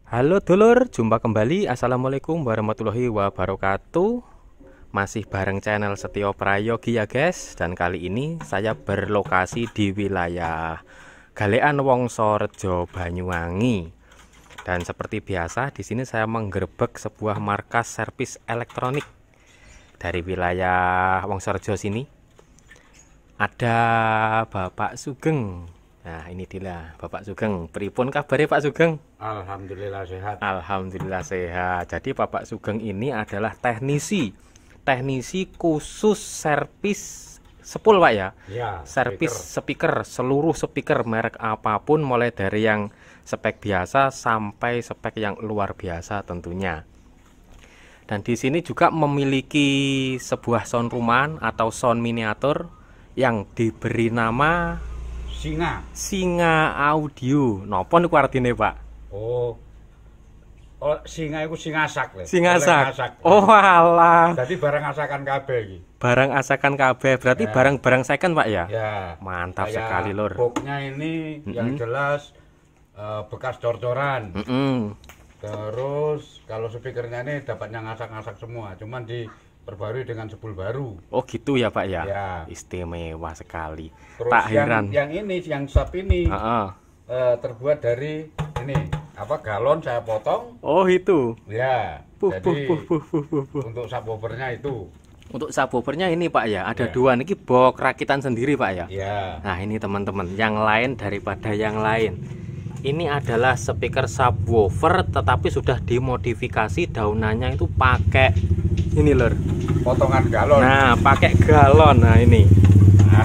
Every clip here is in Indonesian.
Halo dulur, jumpa kembali. Assalamualaikum warahmatullahi wabarakatuh. Masih bareng channel Setio Prayogi ya guys. Dan kali ini saya berlokasi di wilayah Galekan Wongsorejo, Banyuwangi. Dan seperti biasa di sini saya menggerebek sebuah markas servis elektronik dari wilayah Wongsorejo sini. Ada Bapak Sugeng. Nah ini dia Bapak Sugeng. Pripun kabarnya Pak Sugeng? Alhamdulillah sehat. Alhamdulillah sehat. Jadi Bapak Sugeng ini adalah teknisi khusus servis sepul Pak ya? Ya, Servis speaker, seluruh speaker merek apapun, mulai dari yang spek biasa sampai spek yang luar biasa tentunya. Dan di sini juga memiliki sebuah sound rumahan atau sound miniatur yang diberi nama Singa Audio. Napa niku artine, Pak? Oh, singa itu singasak le. Singasak. Oh alah. Jadi barang asakan kabeh iki. Barang asakan kabeh. Berarti Ya. barang-barang second, Pak ya? Ya. Mantap Kayak sekali, Lur. boxnya ini yang jelas bekas cor-coran. Terus kalau speakernya ini dapatnya ngasak-ngasak semua, cuman diperbarui dengan sepul baru. Oh gitu ya, Pak ya? Ya. Istimewa sekali. Terus Tak heran. yang ini, yang sub ini Heeh. terbuat dari ini galon saya potong. Oh itu. Ya. Puh, Jadi puh. untuk subwoofernya itu. Untuk subwoofernya ini Pak ya, ada Ya. dua niki box rakitan sendiri Pak ya. Ya. Nah ini teman-teman, yang lain daripada yang lain. Ini adalah speaker subwoofer, tetapi sudah dimodifikasi, daunannya itu pakai ini lur. Potongan galon. Nah pakai galon, nah ini. Nah,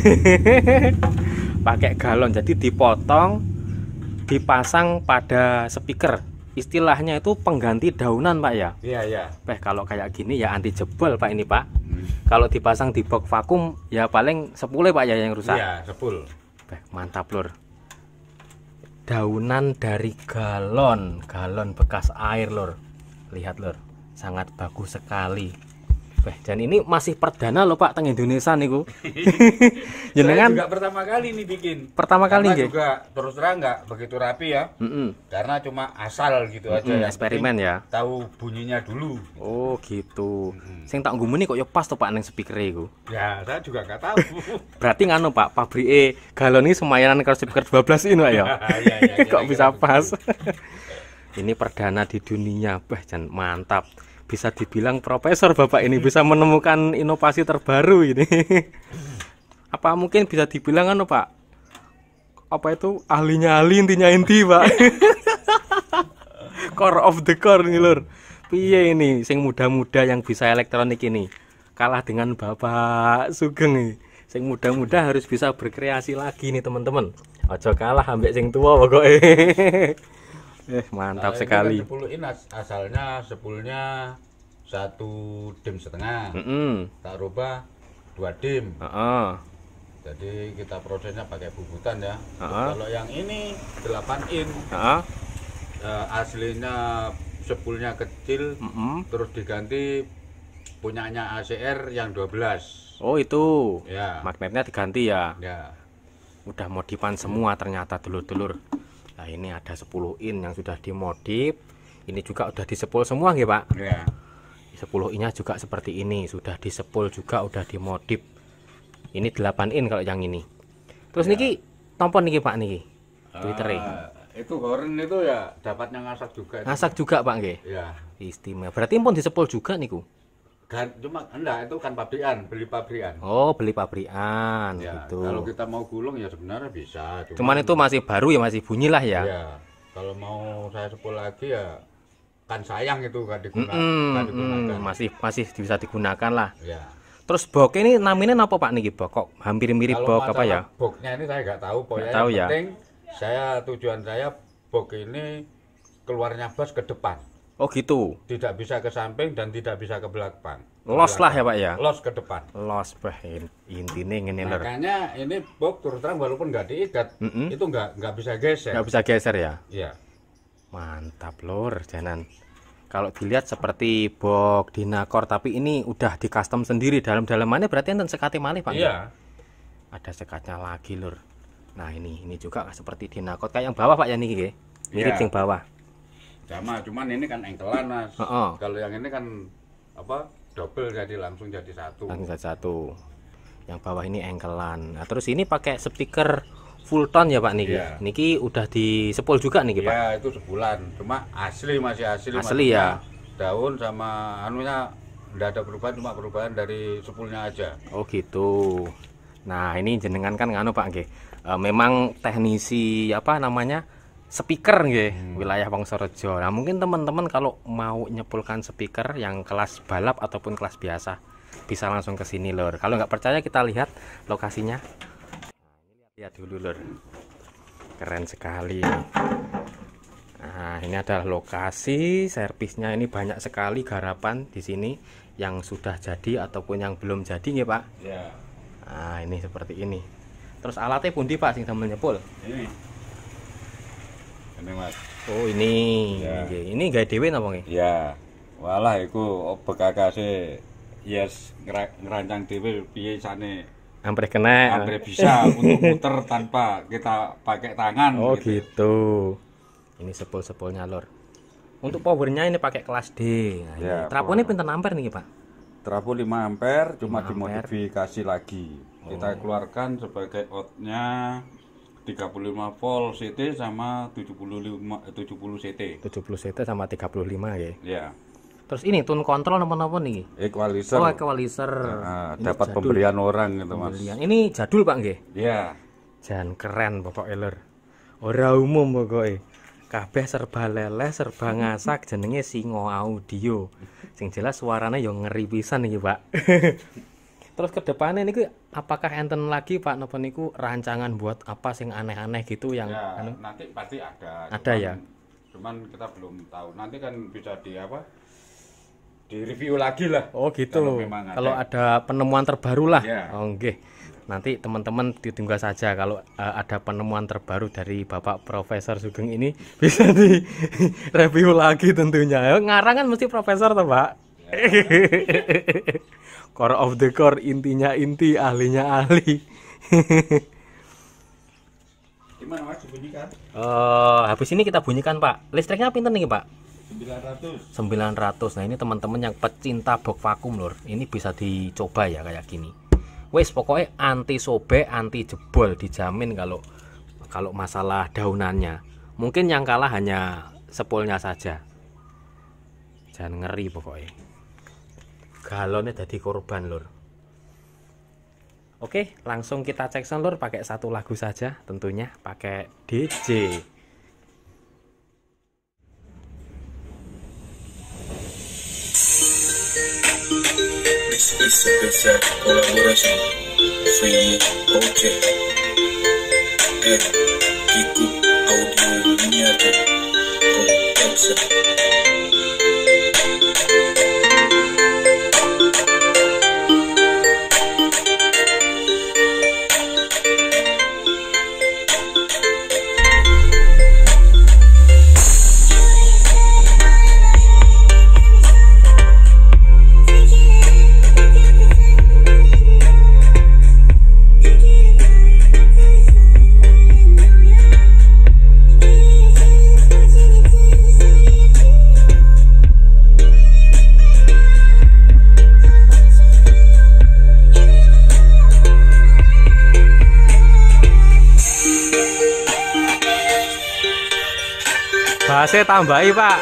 Pakai galon, jadi dipotong, dipasang pada speaker. Istilahnya itu pengganti daunan Pak ya. iya ya. Kalau kayak gini ya anti jebol Pak ini Pak. Kalau dipasang di box vakum ya paling 10 Pak ya yang rusak. Iya, sepul. Mantap lur. Daunan dari galon bekas air lur. Lihat lur, sangat bagus sekali. Dan ini masih perdana loh Pak teng Indonesia niku. Jenengan Saya juga pertama kali nih bikin. pertama kali Karena nggih. juga terus terang nggak begitu rapi ya. Karena cuma asal gitu aja ya. Eksperimen ya. Tahu bunyinya dulu. Oh gitu. Sing tak ngumuni kok ya pas to Pak neng speaker iku. Ya, saya juga nggak tahu. Berarti nganu Pak, pabrike galon ini semayanan kalau speaker 12 ini Pak ya. Iya, iya, Kok bisa kira-kira pas? Ini perdana di dunia, Jan mantap. Bisa dibilang profesor Bapak ini, bisa menemukan inovasi terbaru ini. Apa mungkin bisa dibilang anu Pak? Apa itu ahlinya ahli intinya inti Pak? Core of the core nih lur. Piye ini sing muda-muda yang bisa elektronik ini kalah dengan Bapak Sugeng nih. Sing muda-muda harus bisa berkreasi lagi nih teman-teman. Ojo kalah ambek sing tua pokoknya. Mantap Nah, sekali. Ini kan 10 in asalnya sepulnya 1 dim setengah. Tak rubah 2 dim. Jadi kita prosesnya pakai bubutan ya. Kalau yang ini 8 in. Aslinya sepulnya kecil, terus diganti punyanya ACR yang 12. Oh itu. Ya. Magnetnya diganti ya. Ya. Udah modifan semua ternyata dulur-dulur. Nah ini ada 10 in yang sudah dimodif. Ini juga udah disepul semua nggih Pak. Ya. 10 innya juga seperti ini, sudah disepul juga, udah dimodif. Ini 8 in kalau yang ini. Terus niki tompon niki Pak niki. Twitternya. Itu horen itu ya dapatnya ngasak juga. Ngasak juga Pak nggih. Ya. Istimewa. Berarti pun disepul juga niku. Cuma enggak, itu kan pabrikan, beli pabrikan. Oh, beli pabrikan Ya, gitu. kalau kita mau gulung ya sebenarnya bisa. Cuman itu masih baru ya, masih bunyi lah ya. Ya, kalau mau saya sepul lagi ya kan sayang itu kan digunakan. Masih bisa digunakan lah. Ya. Terus bok ini namanya apa Pak niki bok? Kok hampir mirip Kalau bok apa ya? Boxnya ini saya nggak tahu, pokoknya tahu yang ya. penting tujuan saya box ini keluarnya bas ke depan. Oh gitu. Tidak bisa ke samping dan tidak bisa ke belakang. Los lah ya Pak ya. Los ke depan. Los intinya ngene lur. Makanya ini box terus terang walaupun nggak diikat, itu nggak bisa geser. Nggak bisa geser ya. Iya. Mantap lur, janan. Kalau dilihat seperti box Dinakor, tapi ini udah di custom sendiri. Dalam-dalamannya berarti enten sekate malih Pak. Iya. Ada sekatnya lagi lur. Nah ini juga seperti Dinakor kayak yang bawah Pak ya niki nggih. Mirip Iya. yang bawah. sama, cuman ini kan engkelan Mas. Kalau yang ini kan apa double, jadi langsung jadi satu. Langsung jadi satu. Yang bawah ini engkelan. Nah, terus ini pakai speaker full tone ya Pak niki. Yeah. Niki udah disepul juga niki Pak. Ya itu sebulan, cuma masih asli ya. Daun sama anunya enggak ada perubahan, cuma perubahan dari sepulnya aja. Oh gitu. Nah ini jenengan kan nganu Pak nggih. Memang teknisi apa namanya speaker nggih, wilayah Wongsorejo. Nah mungkin teman-teman kalau mau nyepulkan speaker yang kelas balap ataupun kelas biasa bisa langsung ke sini lur. Kalau nggak percaya kita lihat lokasinya. Lihat dulu lur, keren sekali. Nah ini adalah lokasi servisnya, ini banyak sekali garapan di sini yang sudah jadi ataupun yang belum jadi ya Pak. Ya. Nah ini seperti ini. Terus alatnya pundi Pak sing sambil nyepul? Ini Mas. Oh ini, ya. Ini gak dewe napa nggih? Ya, walah iku bekakase yes ngerancang dewe piye sane. Hampir kena. Hampir bisa untuk muter tanpa kita pakai tangan. Oh gitu. Ini sepul-sepulnya lor. Untuk powernya ini pakai kelas D. Nah, ya, trapo ini pinten ampere nih Pak? Trapo 5 ampere, cuma dimodifikasi lagi. Kita keluarkan sebagai outnya 35 volt CT sama 70 CT. 70 CT sama 35 ya. Ya. Terus ini tune control napa-napa nih? Equalizer. Oh, equalizer. Dapat pemberian orang gitu, Mas. Ini jadul, Pak nggih? Iya. Jan keren pokoknya lur. Ora umum pokoknya. Kabeh serba leleh, serba ngasak, jenenge Singo Audio. Sing jelas suaranya yo ngeri pisan iki, Pak. Terus ke depannya niku apakah enten lagi Pak napa niku rancangan buat apa sing aneh-aneh gitu yang ya, nanti pasti ada. Ada ya. Cuman kita belum tahu. Nanti kan bisa di apa? Di review lagi lah. Oh gitu. Kalau ada penemuan terbaru lah. Ya. Oh nggih. Nanti teman-teman ditunggu saja kalau ada penemuan terbaru dari Bapak Profesor Sugeng ini bisa di review lagi tentunya. Ngarang kan mesti profesor toh, Pak. Ya. Core of the core, intinya inti, ahlinya ahli. Gimana Mas dibunyikan? Habis ini kita bunyikan Pak. Listriknya pinten nih Pak? 900. Nah ini teman-teman yang pecinta box vakum lur, ini bisa dicoba ya kayak gini. Wes pokoknya anti sobek, anti jebol, dijamin kalau masalah daunannya. Mungkin yang kalah hanya sepulnya saja. Jangan ngeri pokoknya. Galonnya jadi korban lur. Oke, langsung kita cek sound lur pakai satu lagu saja, tentunya pakai DJ. Spesial kolaborasi Free OK and Kiku Audio Miniatur Production. Bahasnya tambahi Pak.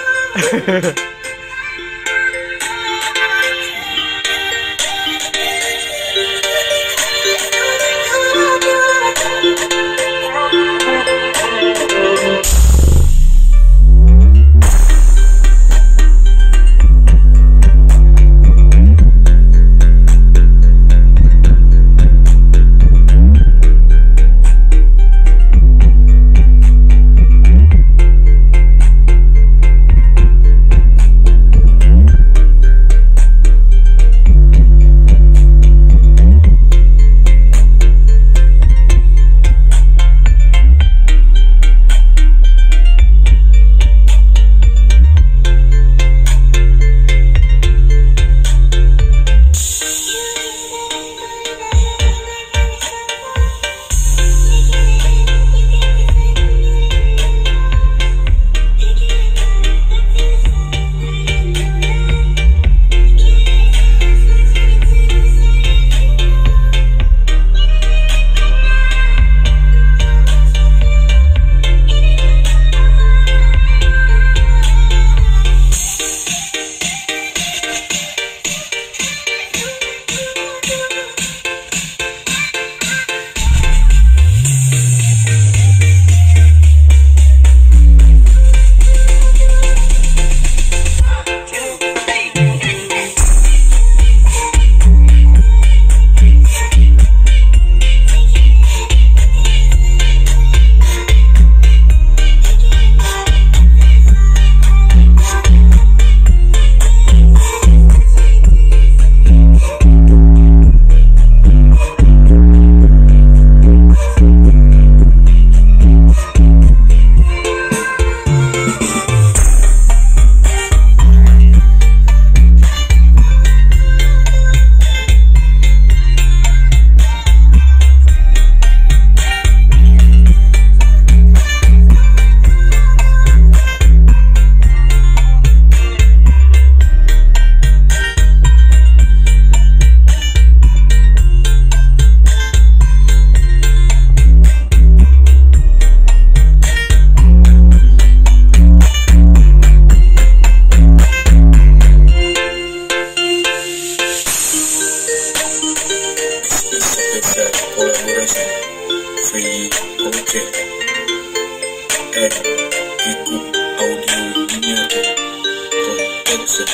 and Kikuk Audio Miniatur Production.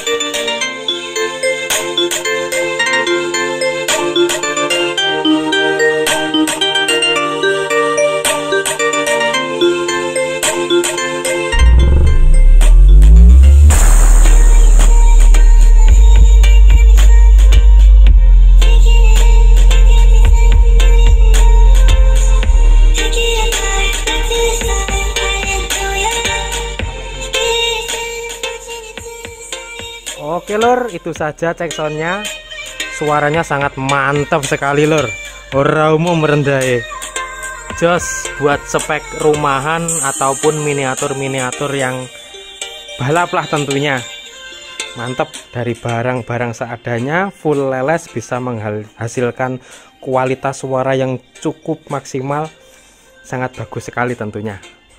Oke lur, itu saja cek soundnya. Suaranya sangat mantap sekali lur. Ora umum merendai. Jos buat spek rumahan ataupun miniatur-miniatur yang balap lah tentunya. Mantap, dari barang-barang seadanya, full leles, bisa menghasilkan kualitas suara yang cukup maksimal. Sangat bagus sekali tentunya.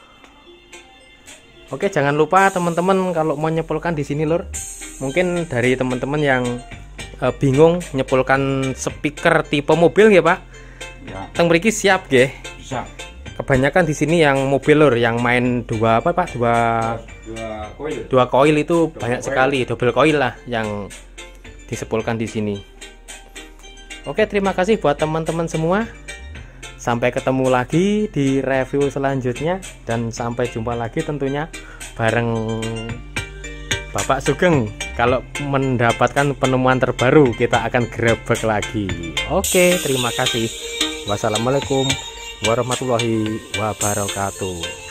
Oke, jangan lupa teman-teman kalau mau nyepulkan di sini lur. Mungkin dari teman-teman yang bingung nyepulkan speaker tipe mobil ya Pak. Ya. Teng mriki siap nggih. Bisa. Kebanyakan di sini yang mobil lur, yang main dua apa Pak? Dua coil itu banyak sekali, double coil lah yang disepulkan di sini. Oke, terima kasih buat teman-teman semua. Sampai ketemu lagi di review selanjutnya dan sampai jumpa lagi tentunya bareng Bapak Sugeng. Kalau mendapatkan penemuan terbaru kita akan grebek lagi. Oke, terima kasih. Wassalamualaikum warahmatullahi wabarakatuh.